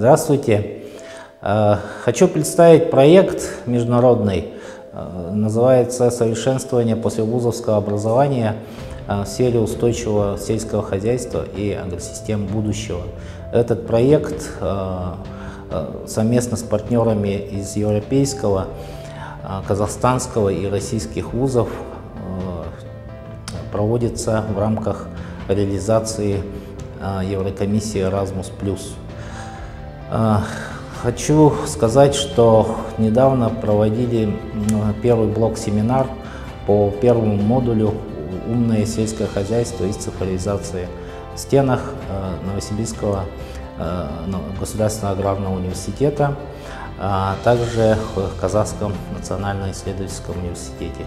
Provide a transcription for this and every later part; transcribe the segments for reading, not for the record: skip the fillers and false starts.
Здравствуйте. Хочу представить проект международный, называется «Совершенствование послевузовского образования в сфере устойчивого сельского хозяйства и агросистем будущего». Этот проект совместно с партнерами из европейского, казахстанского и российских вузов проводится в рамках реализации Еврокомиссии Erasmus+. Хочу сказать, что недавно проводили первый блок-семинар по первому модулю «Умное сельское хозяйство и цифровизация» в стенах Новосибирского государственного аграрного университета, а также в Казахском национально-исследовательском университете.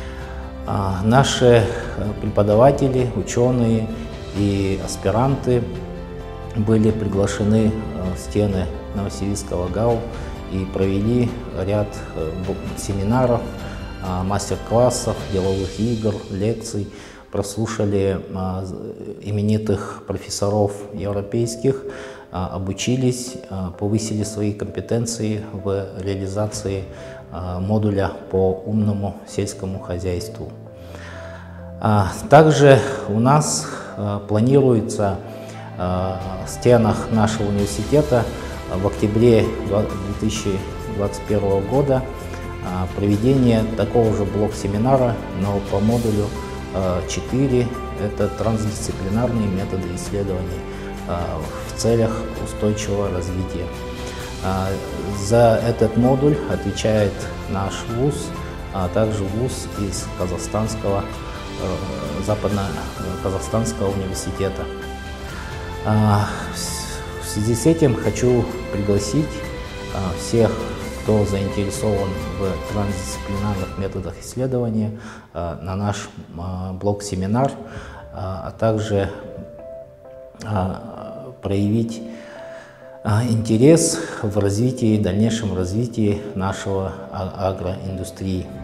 Наши преподаватели, ученые и аспиранты были приглашены в стены Новосибирского ГАУ и провели ряд семинаров, мастер-классов, деловых игр, лекций, прослушали именитых профессоров европейских, обучились, повысили свои компетенции в реализации модуля по умному сельскому хозяйству. Также у нас планируется в стенах нашего университета в октябре 2021 года проведение такого же блок-семинара, но по модулю 4 – это трансдисциплинарные методы исследований в целях устойчивого развития. За этот модуль отвечает наш вуз, а также вуз из Западно-Казахстанского университета. В связи с этим хочу пригласить всех, кто заинтересован в трансдисциплинарных методах исследования, на наш блок-семинар, а также проявить интерес в дальнейшем развитии нашего агроиндустрии.